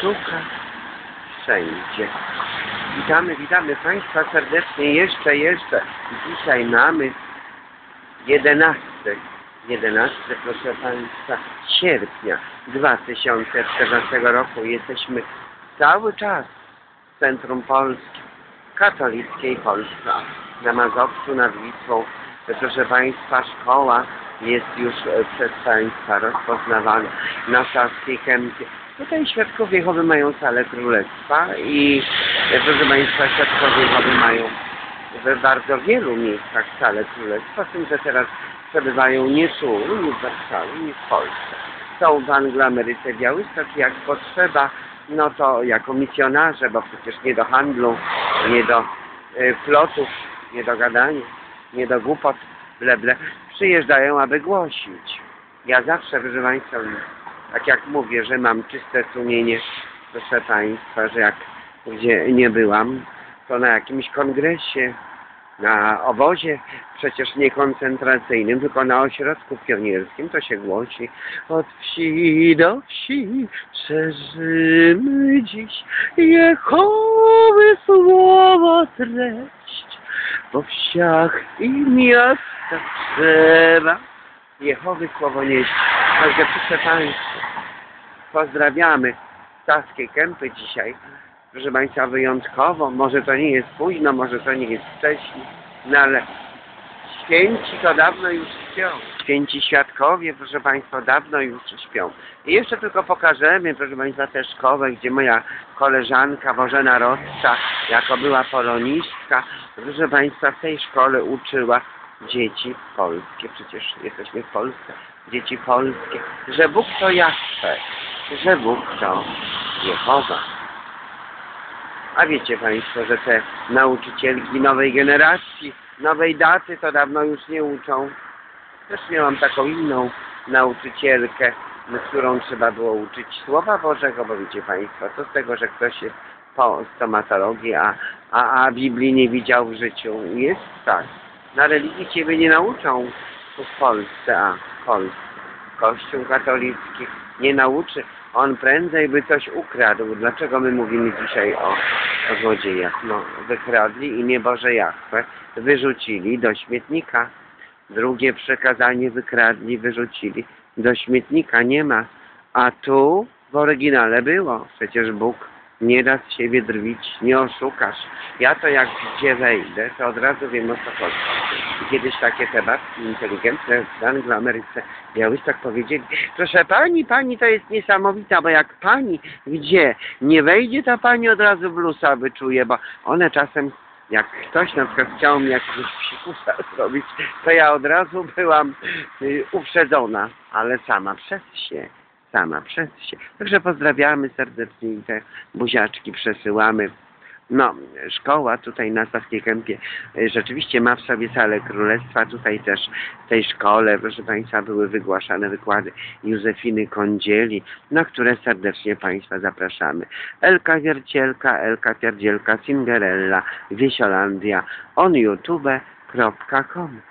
szukać wszędzie. Witamy Państwa serdecznie jeszcze. Dzisiaj mamy 11, proszę Państwa, sierpnia 2014 roku. Jesteśmy cały czas w centrum Polski, katolickiej Polski, na Mazowszu, nad Wisłą. Proszę Państwa, szkoła jest już przez Państwa rozpoznawana na Saskiej Kępie. Tutaj świadkowie Jehowy mają salę królestwa i proszę Państwa, świadkowie Jehowy mają w bardzo wielu miejscach salę królestwa, z tym, że teraz przebywają nie tu, nie w Warszawie, nie w Polsce. Są w Angloameryce Białystok, jak potrzeba, no to jako misjonarze, bo przecież nie do handlu, nie do plotów, nie do gadania, nie do głupot, ble, przyjeżdżają, aby głosić. Ja zawsze, proszę Państwa, tak jak mówię, że mam czyste sumienie, proszę Państwa, że jak gdzie nie byłam, to na jakimś kongresie, na obozie, przecież nie koncentracyjnym, tylko na ośrodku pionierskim, to się głosi: od wsi do wsi szerzymy dziś Jehowy słowo treść. Po wsiach i miastach trzeba Jehowy słowo nieść. Także proszę Państwa, pozdrawiamy Saskiej Kępy dzisiaj. Proszę Państwa, wyjątkowo, może to nie jest późno, może to nie jest wcześnie, no ale święci to dawno już śpią. Święci świadkowie, proszę Państwa, dawno już śpią. I jeszcze tylko pokażemy, proszę Państwa, tę szkołę, gdzie moja koleżanka Bożena Rodca, jako była polonistka, proszę Państwa, w tej szkole uczyła dzieci polskie, przecież jesteśmy w Polsce, dzieci polskie, że Bóg to Jahwe, że Bóg to Jehowa. A wiecie Państwo, że te nauczycielki nowej generacji, nowej daty to dawno już nie uczą. Też miałam taką inną nauczycielkę, którą trzeba było uczyć Słowa Bożego, bo wiecie Państwo, co z tego, że ktoś jest po stomatologii, a Biblii nie widział w życiu. Jest tak. Na religii Ciebie nie nauczą w Polsce, a Kościół katolicki nie nauczy. On prędzej by coś ukradł. Dlaczego my mówimy dzisiaj o złodziejach? No, wykradli imię Boże Jahwe, wyrzucili do śmietnika. Drugie przekazanie wykradli, wyrzucili do śmietnika. Nie ma. A tu w oryginale było. Przecież Bóg nie da z siebie drwić, nie oszukasz. Ja to jak gdzie wejdę, to od razu wiem, o co chodzi. I kiedyś takie te babki inteligentne w Angloameryce Białystok powiedzieli: proszę pani to jest niesamowita, bo jak pani gdzie nie wejdzie, to pani od razu blusa wyczuje, bo one czasem, jak ktoś na przykład chciał mi jakiegoś psikusa zrobić, to ja od razu byłam uprzedzona, ale sama przez się. Także pozdrawiamy serdecznie i te buziaczki przesyłamy. No, szkoła tutaj na Saskiej Kępie rzeczywiście ma w sobie salę królestwa. Tutaj też w tej szkole, proszę Państwa, były wygłaszane wykłady Józefiny Kądzieli, na które serdecznie Państwa zapraszamy. Elka Wiercielka, Elka Pierdzielka, Cinderella, Wiesiolandia, onyoutube.com.